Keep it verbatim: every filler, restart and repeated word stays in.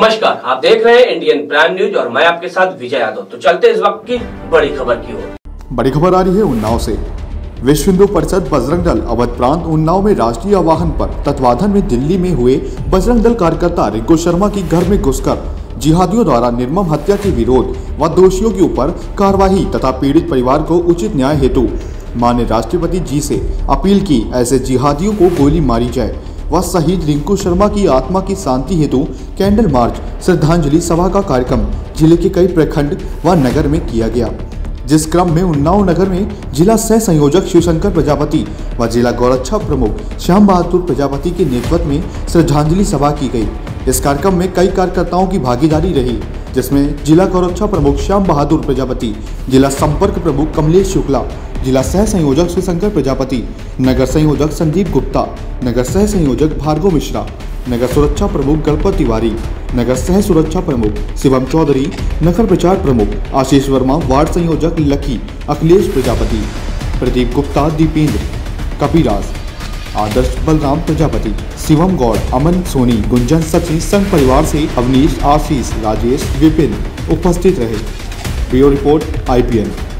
नमस्कार, आप देख रहे हैं इंडियन प्राइम न्यूज और मैं आपके साथ विजय यादव। तो चलते इस वक्त की बड़ी खबर की ओर। बड़ी खबर आ रही है उन्नाव से। विश्व हिंदू परिषद बजरंग दल अवध प्रांत उन्नाव में राष्ट्रीय आह्वान पर तत्वाधान में दिल्ली में हुए बजरंग दल कार्यकर्ता रिंकू शर्मा की घर में घुसकर जिहादियों द्वारा निर्मम हत्या के विरोध व दोषियों के ऊपर कार्रवाई तथा पीड़ित परिवार को उचित न्याय हेतु माननीय राष्ट्रपति जी से अपील की ऐसे जिहादियों को गोली मारी जाए व शहीद रिंकू शर्मा की आत्मा की शांति हेतु कैंडल मार्च श्रद्धांजलि सभा का कार्यक्रम जिले के कई प्रखंड व नगर में किया गया, जिस क्रम में उन्नाव नगर में जिला सह संयोजक शिवशंकर प्रजापति व जिला गौरक्षा प्रमुख श्याम बहादुर प्रजापति के नेतृत्व में श्रद्धांजलि सभा की गई। इस कार्यक्रम में कई कार्यकर्ताओं की भागीदारी रही, जिसमें जिला गौरक्षा प्रमुख श्याम बहादुर प्रजापति, जिला संपर्क प्रमुख कमलेश शुक्ला, जिला सह संयोजक शिवशंकर प्रजापति, नगर संयोजक संदीप गुप्ता, नगर सह संयोजक भार्गव मिश्रा, नगर सुरक्षा प्रमुख गणपत तिवारी, नगर सह सुरक्षा प्रमुख शिवम चौधरी, नगर प्रचार प्रमुख आशीष वर्मा, वार्ड संयोजक लकी, अखिलेश प्रजापति, प्रदीप गुप्ता, दीपेंद्र, कपिराज, आदर्श बलराम प्रजापति, शिवम गौड़, अमन सोनी, गुंजन सचिन, संघ परिवार से अवनीश, आशीष, राजेश, विपिन उपस्थित रहे। Bureau report I P N.